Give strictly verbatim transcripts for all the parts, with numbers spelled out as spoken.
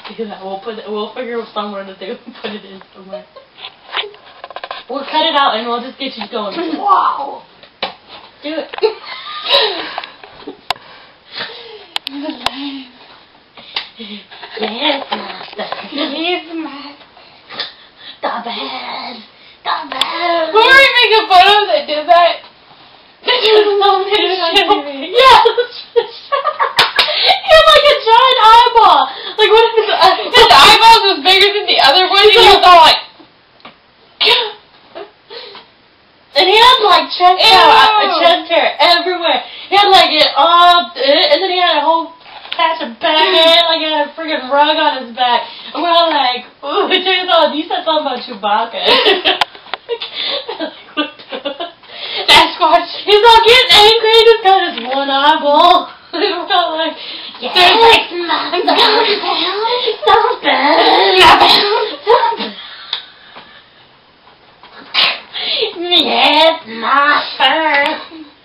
Do that. We'll put it, we'll figure somewhere to do. Put it in somewhere. We'll cut it out and we'll just get you going. Wow. Do it. Yes, master. Yes, master. The bed. The bed. Were we making fun of that did that? Did you film it on T V? Yes. He had like a giant eyeball. Like what if his, uh, His eyeballs was bigger than the other one, and he was all like... And he had like chest hair, uh, chest hair everywhere. He had like it all, and then he had a whole patch of back hair, like he had a freaking rug on his back. And we're all like, ooh, check this out. You said something about Chewbacca. Sasquatch. He's all getting angry, he just got his one eyeball. We're all like, yes, master. Stop it. Stop it. Yes, master.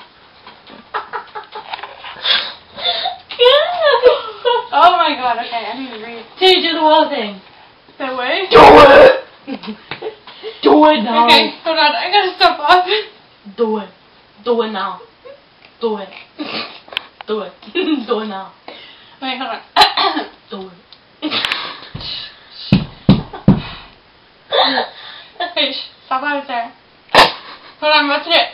Oh my god, okay, I need to read. Dude, do the whole thing. That way? Do it! Do it now. Okay, hold on, I gotta stop off. Do it. Do it now. Do it. Do it. Do it now. Wait, hold on. Do it. Hey, shh, stop out there. Hold on, what's it?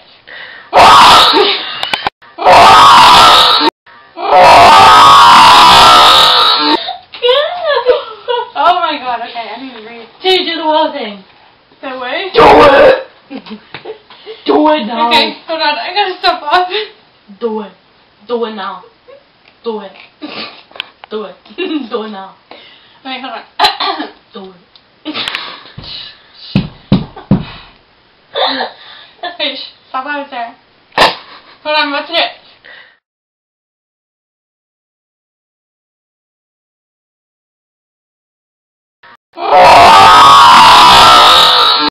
Oh my god, okay, I need to read. Dude, do the whole thing. That way? Do it! Do it now. Okay, hold on, I gotta stop off. Do it. Do it now. Do it. Do it. Do it now. Wait, hold on. Do it. Hey, shh, stop out there. Hold on, what's it?